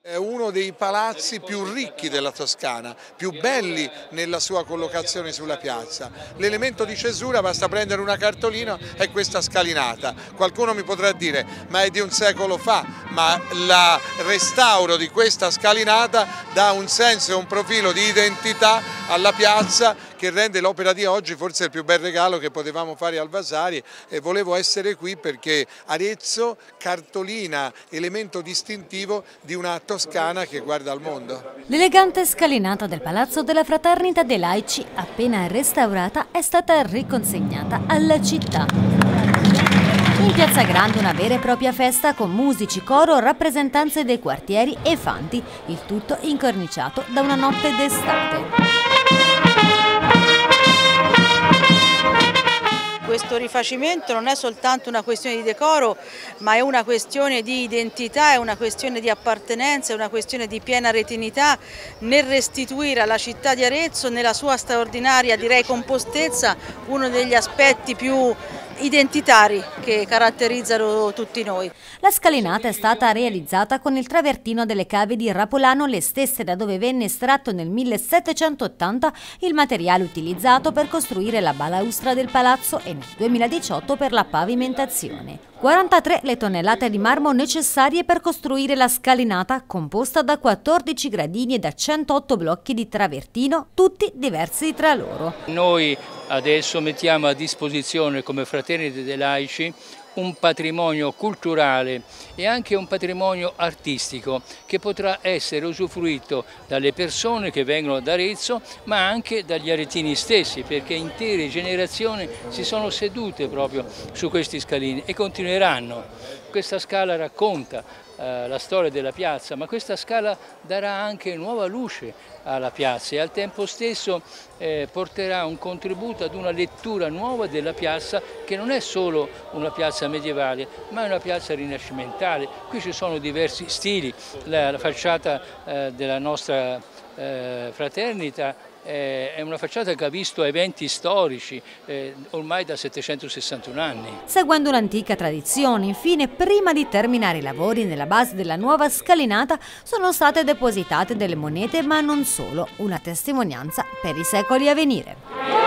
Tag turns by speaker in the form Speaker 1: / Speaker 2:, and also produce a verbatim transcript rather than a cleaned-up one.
Speaker 1: È uno dei palazzi più ricchi della Toscana, più belli nella sua collocazione sulla piazza. L'elemento di cesura, basta prendere una cartolina, è questa scalinata. Qualcuno mi potrà dire, ma è di un secolo fa, ma il restauro di questa scalinata dà un senso e un profilo di identità alla piazza che rende l'opera di oggi forse il più bel regalo che potevamo fare al Vasari, e volevo essere qui perché Arezzo cartolina elemento distintivo di una Toscana che guarda al mondo.
Speaker 2: L'elegante scalinata del Palazzo della Fraternita dei Laici, appena restaurata, è stata riconsegnata alla città. In Piazza Grande una vera e propria festa con musici, coro, rappresentanze dei quartieri e fanti, il tutto incorniciato da una notte d'estate.
Speaker 3: Questo rifacimento non è soltanto una questione di decoro, ma è una questione di identità, è una questione di appartenenza, è una questione di piena retinità nel restituire alla città di Arezzo, nella sua straordinaria, direi, compostezza, uno degli aspetti più identitari che caratterizzano tutti noi.
Speaker 2: La scalinata è stata realizzata con il travertino delle cave di Rapolano, le stesse da dove venne estratto nel millesettecentottanta il materiale utilizzato per costruire la balaustra del palazzo e nel duemiladiciotto per la pavimentazione. quarantatré le tonnellate di marmo necessarie per costruire la scalinata, composta da quattordici gradini e da centootto blocchi di travertino, tutti diversi tra loro.
Speaker 4: Noi adesso mettiamo a disposizione come Fraternità dei Laici un patrimonio culturale e anche un patrimonio artistico che potrà essere usufruito dalle persone che vengono da Arezzo, ma anche dagli aretini stessi, perché intere generazioni si sono sedute proprio su questi scalini e continueranno. Questa scala racconta eh, la storia della piazza, ma questa scala darà anche nuova luce alla piazza e al tempo stesso eh, porterà un contributo ad una lettura nuova della piazza, che non è solo una piazza medievale, ma è una piazza rinascimentale. Qui ci sono diversi stili, la, la facciata eh, della nostra eh, fraternita è una facciata che ha visto eventi storici eh, ormai da settecentosessantuno anni.
Speaker 2: Seguendo un'antica tradizione, infine, prima di terminare i lavori nella base della nuova scalinata, sono state depositate delle monete, ma non solo, una testimonianza per i secoli a venire.